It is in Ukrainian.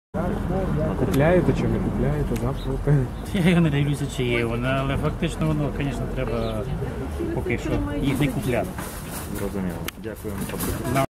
А купляєте чи не купляєте завтра? Я його не дивлюся, чи є воно, але фактично воно, звісно, треба поки що їх не купляти. Зрозуміло. Дякую.